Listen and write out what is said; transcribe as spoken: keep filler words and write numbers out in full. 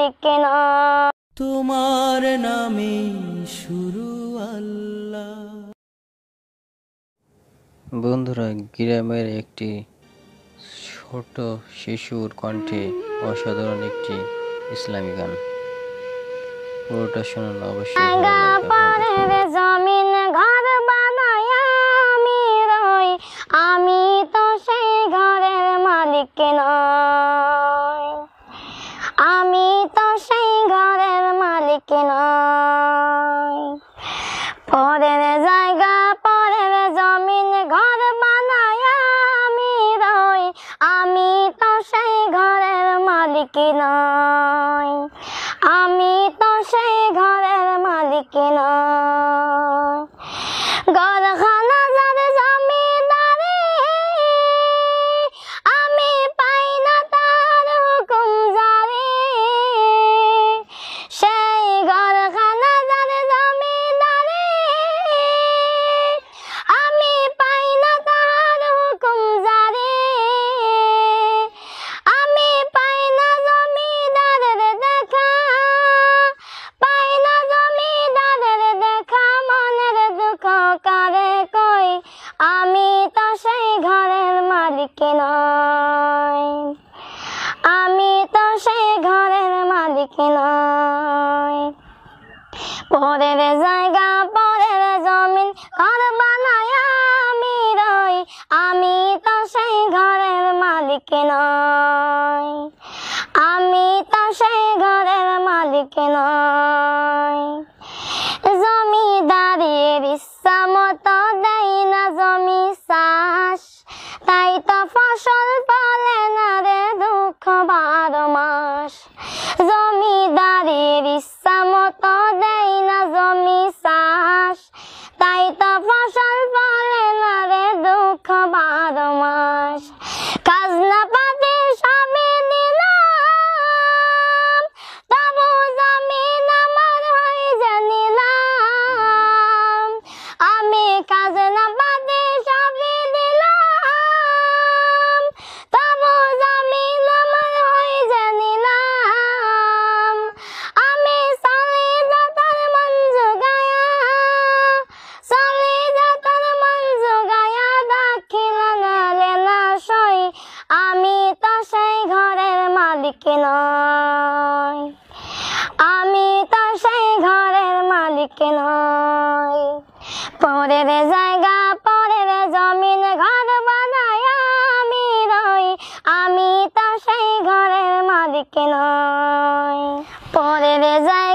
মালিক নয়। তোমার নামে শুরু আল্লাহ। বন্ধুরা, গ্রামের একটি ছোট শিশুর কণ্ঠে অসাধারণ একটি ইসলামী গান, পুরোটা শুনুন, অবশ্যই ভালো লাগবে আপনাদের। জমিন ঘর বানায়া আমি রই, আমি তো সেই ঘরের মালিক নয়, আমি তো সেই ঘরের মালিক নয়। পরের জায়গা পরের জমিন ঘর বানায়া আমি রই, আমি তো সেই ঘরের মালিক নয়, আমি তো সেই ঘরের মালিক নয়। ঘরখানা যার জমিদারি, আমি পাই না তার হুকুম জারি, সেই ঘরখানা যার জমিদারি, আমি পাই না তার হুকুম জারি, আমি পাই না জমিদারের দেখা, পাই না জমিদারের দেখা, মনের দুঃখ কারে কই, আমি তো সেই ঘরের মালিক নয়, আমি তো সেই ঘরের মালিক নয়। পরের জায়গা পরের জমিন ঘর বানায়া আমি রই, আমি তো সেই ঘরের মালিক নয়, আমি তো সেই ঘরের মালিক নয়। জমিদারির ইচ্ছা মতো দেয় না জমি চাষ, তাই তো ফসল ফলে না রে দুঃখ বারো মাস। জমিদারির ইচ্ছা মতো দেয় না জমি চাষ, তাই তো ফসল ফলে না রে দুঃখ বারো মাস। খাজনা পাতি সবই দিলাম, তবু জমিন আমার হয়ে জানিলাম, আমি খাজনা পাতি সবই দিলাম, তবু জমিন আমার হয়ে জানিলাম, আমি চলি যাতার মন জোগায়া, চলি যাতার মন জোগায়া, দাখিলা নালে না সই, আমি তো সেই ঘরের মালিক নয়, আমি তো সেই ঘরের মালিক নয়। পরের জায়গা পরের জমিন ঘর বানায়া আমি রই, আমি তো সেই ঘরের মালিক নয়। পরের জায়গা